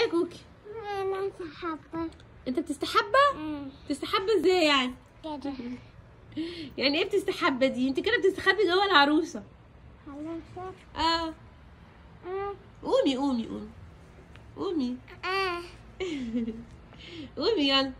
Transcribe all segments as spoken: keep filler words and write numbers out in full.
يا كوكي؟ انا بستحبى. انت بتستحبى؟ بتستحبى ازاي يعني؟ كده. يعني ايه بتستحبى دي؟ انت كده بتستخبي جوه العروسه. خلاص. اه اه. قومي قومي قومي قومي. اه. قومي يلا.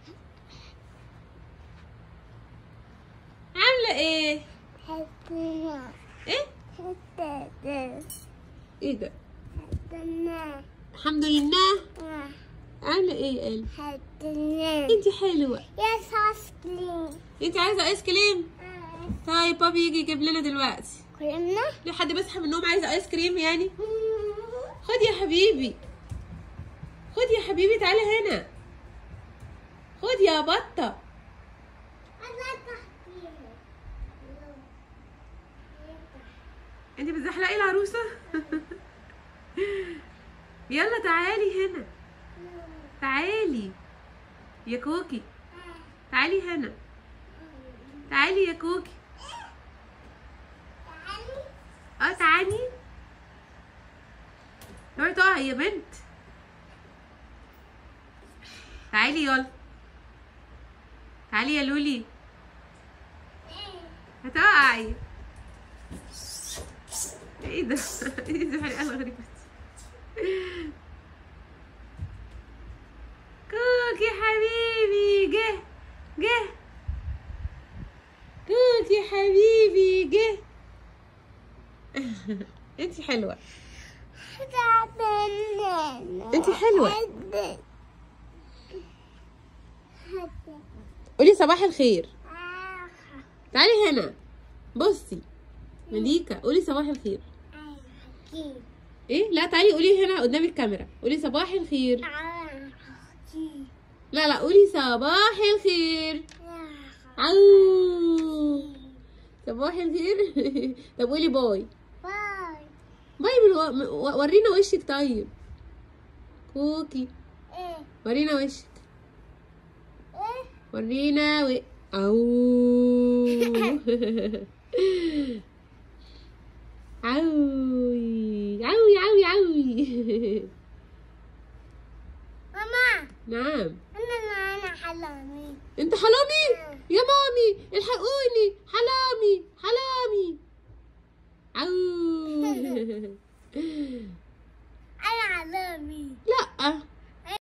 عامله ايه؟ حطينا. ايه؟ حطينا. ايه ده؟ حطينا. الحمد لله. اه. عامله ايه يا قلبي؟ حطينا. انت حلوه. يا صوص كريم. انت عايزه ايس كريم؟ اه. طيب بابي يجي يجيب لنا دلوقتي. كلنا. ليه حد بيصحى من النوم عايز ايس كريم يعني؟ خد يا حبيبي، خد يا حبيبي، تعالى هنا، خد يا بطه. انت بتزحلقي العروسه؟ يلا تعالي هنا، تعالي يا كوكي، تعالي هنا، تعالي يا كوكي. اه تعالي. اوعي تقعي يا بنت. تعالي يلا، تعالي يا لولي، هتقعي. ايه ده؟ ايه ده حلقة غريبة. كوكي حبيبي جه جه، كوكي حبيبي جه. انتي حلوة، انتي حلوة. قولي صباح الخير. تعالي هنا بصي مليكة، قولي صباح الخير. ايه؟ لا تعالي قولي هنا قدام الكاميرا، قولي صباح الخير. لا لا قولي صباح الخير. عو صباح الخير. طب قولي باي. باي. باي من و... ورينا وشك. طيب كوكي ايه؟ ورينا وشك. ايه؟ ورينا و... عو عوي عوي عوي عوي. ماما. نعم. انا انا حلامي. انت حلامي؟ يا مامي الحقوني، حلامي حلامي. عو. انا حلامي. لا